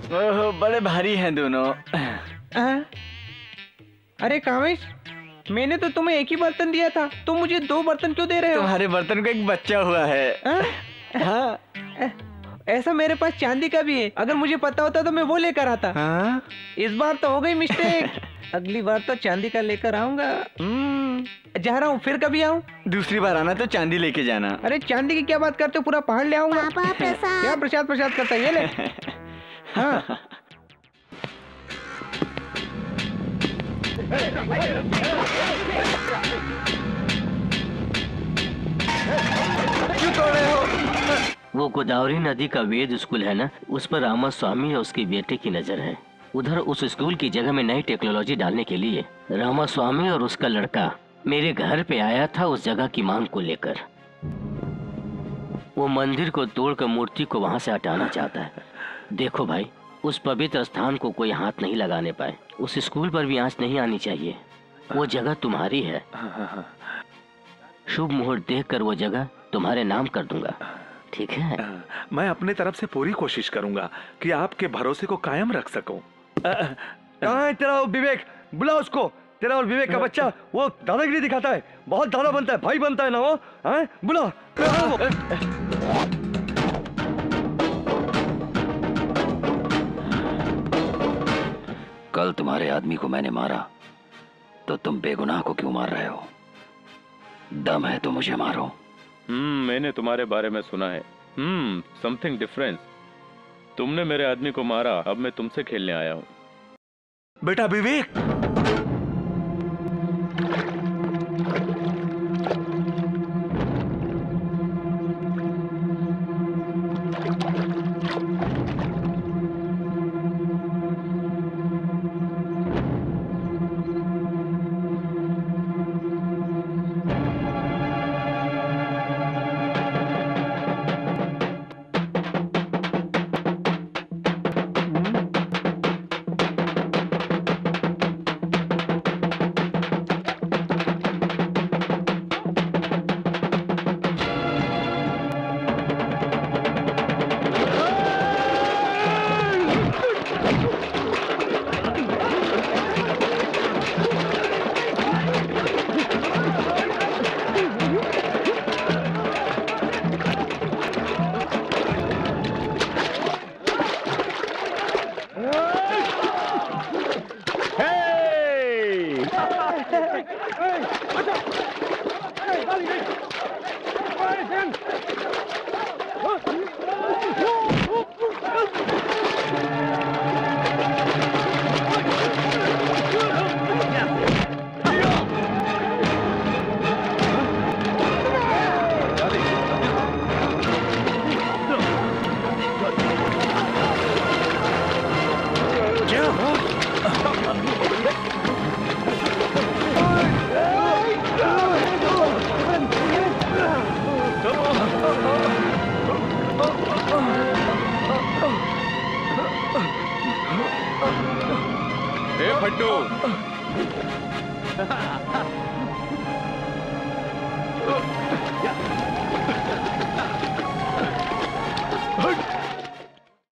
ओह, बड़े भारी हैं दोनों। अरे कामेश, मैंने तो तुम्हें एक ही बर्तन दिया था, तुम मुझे 2 बर्तन क्यों दे रहे हो? तुम्हारे बर्तन को एक बच्चा हुआ है। हाँ, ऐसा मेरे पास चांदी का भी है, अगर मुझे पता होता तो मैं वो लेकर आता। हाँ? इस बार तो हो गई मिस्टेक, अगली बार तो चांदी का लेकर आऊंगा। जा रहा हूँ, फिर कभी आऊँ? दूसरी बार आना तो चांदी लेके जाना। अरे चांदी की क्या बात करते हो, पूरा पहाड़ ले आऊंगा। पापा प्रसाद। क्या प्रसाद प्रसाद करता है, ये ले। हाँ। क्यों तोड़ रहे हो? वो गोदावरी नदी का वेद स्कूल है ना, उस पर रामास्वामी और उसके बेटे की नजर है। उधर उस स्कूल की जगह में नई टेक्नोलॉजी डालने के लिए रामास्वामी और उसका लड़का मेरे घर पे आया था उस जगह की मांग को लेकर। वो मंदिर को तोड़कर मूर्ति को वहां से हटाना चाहता है। देखो भाई, उस पवित्र स्थान को कोई हाथ नहीं लगाने पाए। उस स्कूल पर भी आंच नहीं आनी चाहिए। वो जगह तुम्हारी है। शुभ मुहूर्त देखकर वो जगह तुम्हारे नाम कर दूंगा, ठीक है? मैं अपने तरफ से पूरी कोशिश करूंगा कि आपके भरोसे को कायम रख सकूं। कहाँ है तेरा विवेक? बुला उसको। तेरा और विवेक का बच्चा वो दादागिरी दिखाता है, बहुत दादा बनता है, भाई बनता है ना वो। हैं? बुला। कल तुम्हारे आदमी को मैंने मारा, तो तुम बेगुनाह को क्यों मार रहे हो? दम है तो मुझे मारो। मैंने तुम्हारे बारे में सुना है। Something difference. तुमने मेरे आदमी को मारा, अब मैं तुमसे खेलने आया हूँ। बेटा विवेक,